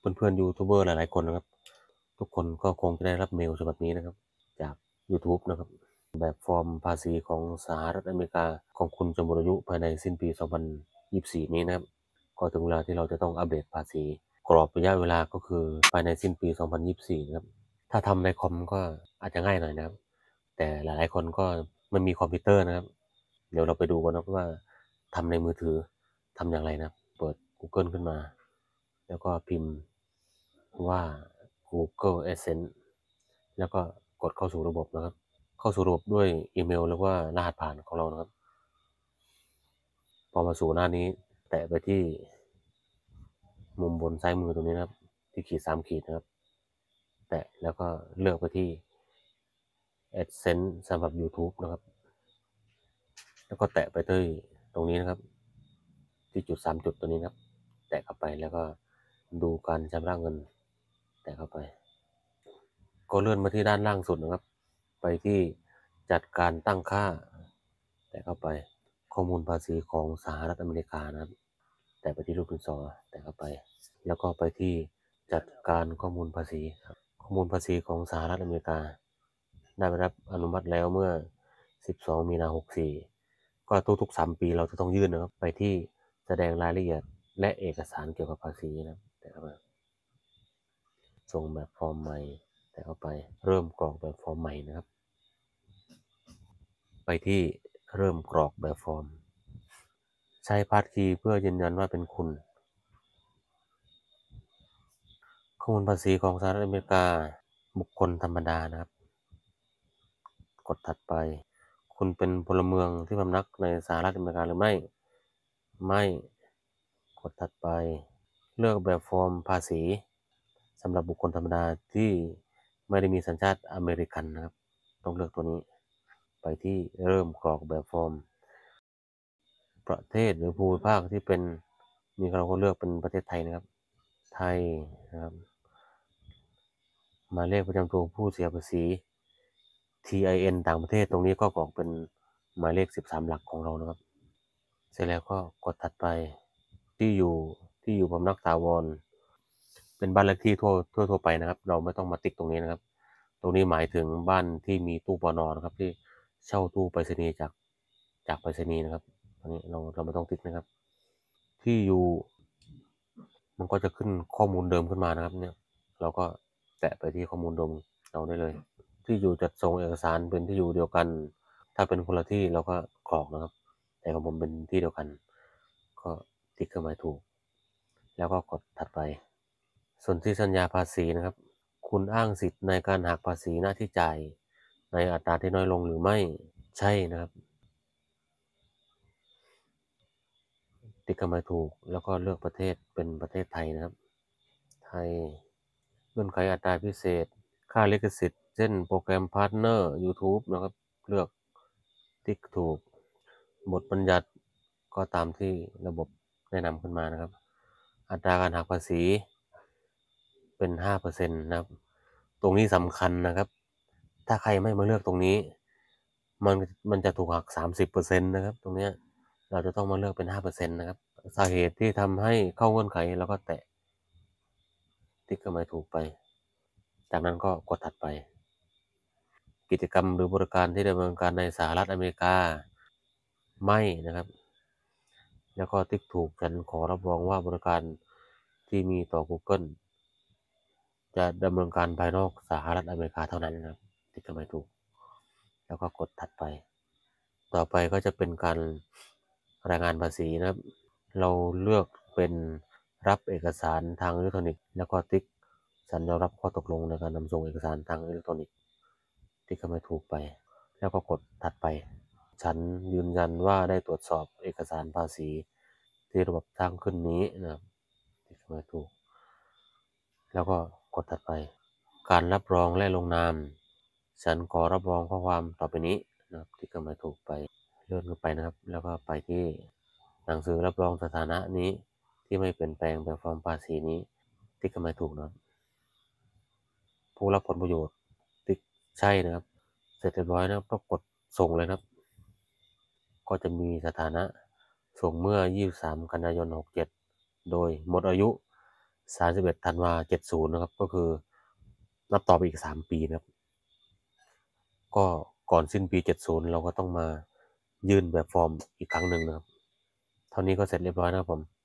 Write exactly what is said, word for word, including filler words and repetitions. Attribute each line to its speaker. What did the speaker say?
Speaker 1: เพื่อนๆยูทูบเบอร์หลายๆคนนะครับทุกคนก็คงจะได้รับเมลฉบับนี้นะครับจาก YouTube นะครับแบบฟอร์มภาษีของสหรัฐอเมริกาของคุณจะหมดอายุภายในสิ้นปี สองพันยี่สิบสี่ นี้นะครับก็ถึงเวลาที่เราจะต้องอัปเดตภาษีกรอบระยะเวลาก็คือภายในสิ้นปี สองพันยี่สิบสี่ นะครับถ้าทำในคอมก็อาจจะง่ายหน่อยนะครับแต่หลายๆคนก็ไม่มีคอมพิวเตอร์นะครับเดี๋ยวเราไปดูกันนะว่าทำในมือถือทำอย่างไรนะเปิด Google ขึ้นมาแล้วก็พิมพ์ว่า Google Adsense แล้วก็กดเข้าสู่ระบบนะครับเข้าสู่ระบบด้วยอีเมลหรือว่ารหัสผ่านของเรานะครับพอมาสู่หน้านี้แตะไปที่มุมบนซ้ายมือตรงนี้นะครับที่ขีดสามขีดนะครับแตะแล้วก็เลือกไปที่ Adsense สำหรับ YouTube นะครับแล้วก็แตะไปที่ตรงนี้นะครับที่จุดสามจุดตัวนี้นะครับแตะเข้าไปแล้วก็ดูการชำระเงินแตะเข้าไปก็เลื่อนมาที่ด้านล่างสุดนะครับไปที่จัดการตั้งค่าแตะเข้าไปข้อมูลภาษีของสหรัฐอเมริกานะครับแตะไปที่รูปดินสอแตะเข้าไปแล้วก็ไปที่จัดการข้อมูลภาษีครับข้อมูลภาษีของสหรัฐอเมริกาได้รับอนุมัติแล้วเมื่อสิบสองมีนาคมหกสี่ก็ทุกๆสามปีเราจะต้องยื่นนะครับไปที่แสดงรายละเอียดและเอกสารเกี่ยวกับภาษีนะครับแต่เข้ามาส่งแบบฟอร์มใหม่แต่เข้าไปเริ่มกรอกแบบฟอร์มใหม่นะครับไปที่เริ่มกรอกแบบฟอร์มใช้พาสคีย์เพื่อยืนยันว่าเป็นคุณข้อมูลภาษีของสหรัฐอเมริกาบุคคลธรรมดานะครับกดถัดไปคุณเป็นพลเมืองที่พำนักในสหรัฐอเมริกาหรือไม่ไม่กดถัดไปเลือกแบบฟอร์มภาษีสำหรับบุคคลธรรมดาที่ไม่ได้มีสัญชาติอเมริกันนะครับต้องเลือกตัวนี้ไปที่เริ่มกรอกแบบฟอร์มประเทศหรือภูมิภาคที่เป็นมีเราก็เลือกเป็นประเทศไทยนะครับไทยนะครับหมายเลขประจำตัวผู้เสียภาษี ที ไอ เอ็น ต่างประเทศตรงนี้ก็กรอกเป็นหมายเลขสิบสามหลักของเรานะครับเสร็จแล้วก็กดถัดไปที่อยู่ที่อยู่พำนักถาวรเป็นบ้านเลขที่ทั่วทั่วทั่วไปนะครับเราไม่ต้องมาติ๊กตรงนี้นะครับตรงนี้หมายถึงบ้านที่มีตู้ปนนะครับที่เช่าตู้ไปรษณีย์จากจากไปรษณีย์นะครับตรงนี้เราเราไม่ต้องติ๊กนะครับที่อยู่มันก็จะขึ้นข้อมูลเดิมขึ้นมานะครับเนี่ยเราก็แตะไปที่ข้อมูลเดิมเราได้เลยที่อยู่จัดส่งเอกสารเป็นที่อยู่เดียวกันถ้าเป็นคนละที่เราก็กรอกนะครับแต่ของผมเป็นที่เดียวกันก็ติ๊กเครื่องหมายถูกแล้วก็กดถัดไปส่วนที่สัญญาภาษีนะครับคุณอ้างสิทธิ์ในการหักภาษีหน้าที่จ่ายในอัตราที่น้อยลงหรือไม่ใช่นะครับติ๊กเครื่องหมายถูกแล้วก็เลือกประเทศเป็นประเทศไทยนะครับไทยเงื่อนไขอัตราพิเศษค่าลิขสิทธิ์เช่นโปรแกรมพาร์ทเนอร์ YouTube นะครับเลือกติ๊กถูกบทบัญญัติก็ตามที่ระบบแนะนำขึ้นมานะครับอัตราการหักภาษีเป็น ห้าเปอร์เซ็นต์ นะครับตรงนี้สำคัญนะครับถ้าใครไม่มาเลือกตรงนี้มันมันจะถูกหัก สามสิบเปอร์เซ็นต์ นะครับตรงนี้เราจะต้องมาเลือกเป็น ห้าเปอร์เซ็นต์ นะครับสาเหตุที่ทำให้เข้าเงื่อนไขแล้วก็แตะติ๊กเครื่องหมายถูกไปจากนั้นก็กดถัดไปกิจกรรมหรือบริการที่ดำเนินการในสหรัฐอเมริกาไม่นะครับแล้วก็ติ๊กถูกฉันขอรับรองว่าบริการที่มีต่อ Google จะดำเนินการภายนอกสหรัฐอเมริกาเท่านั้นนะครับติ๊กเข้าไปถูกแล้วก็กดถัดไปต่อไปก็จะเป็นการรายงานภาษีนะครับเราเลือกเป็นรับเอกสารทางอิเล็กทรอนิกส์แล้วก็ติ๊กฉันยอมรับข้อตกลงในการนำส่งเอกสารทางอิเล็กทรอนิกส์ติ๊กเข้าไปถูกไปแล้วก็กดถัดไปฉันยืนยันว่าได้ตรวจสอบเอกสารภาษีที่ระบบสร้างขึ้นนี้นะครับติ๊กเข้าไปถูกแล้วก็กดถัดไปการรับรองและลงนามฉันขอรับรองข้อความต่อไปนี้นะครับติ๊กเข้าไปถูกไปเลื่อนขึ้นไปนะครับแล้วก็ไปที่หนังสือรับรองสถานะนี้ที่ไม่เปลี่ยนแปลงแบบฟอร์มภาษีนี้ติ๊กเข้าไปถูกนะครับผู้รับผลประโยชน์ติ๊กใช่นะครับเสร็จเรียบร้อยนะครับก็กดส่งเลยครับก็จะมีสถานะส่งเมื่อยี่สิบสามกันยายนหกสิบเจ็ดโดยหมดอายุสามสิบเอ็ดธันวาเจ็ดสิบนะครับก็คือนับต่อไปอีกสามปีนะครับก็ก่อนสิ้นปีเจ็ดสิบเราก็ต้องมายื่นแบบฟอร์มอีกครั้งหนึ่งนะครับเท่านี้ก็เสร็จเรียบร้อยนะครับผม